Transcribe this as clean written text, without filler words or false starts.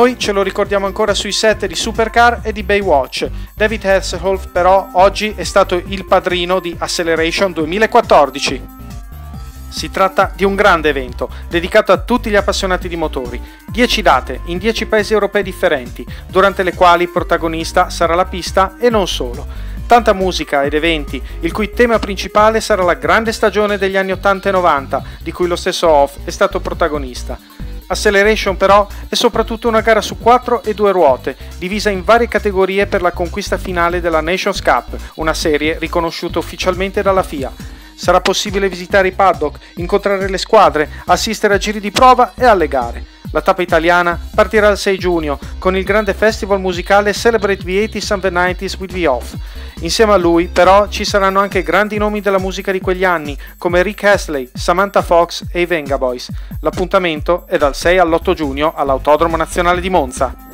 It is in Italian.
Noi ce lo ricordiamo ancora sui set di Supercar e di Baywatch. David Hasselhoff però oggi è stato il padrino di Acceleration 2014. Si tratta di un grande evento, dedicato a tutti gli appassionati di motori. 10 date, in 10 paesi europei differenti, durante le quali protagonista sarà la pista e non solo. Tanta musica ed eventi, il cui tema principale sarà la grande stagione degli anni 80 e 90, di cui lo stesso Hoff è stato protagonista. Acceleration però è soprattutto una gara su 4 e 2 ruote, divisa in varie categorie per la conquista finale della Nations Cup, una serie riconosciuta ufficialmente dalla FIA. Sarà possibile visitare i paddock, incontrare le squadre, assistere a giri di prova e alle gare. La tappa italiana partirà il 6 giugno con il grande festival musicale Celebrate the 80s and the 90s with the Hoff. Insieme a lui però ci saranno anche grandi nomi della musica di quegli anni come Rick Astley, Samantha Fox e i Venga Boys. L'appuntamento è dal 6 all'8 giugno all'Autodromo Nazionale di Monza.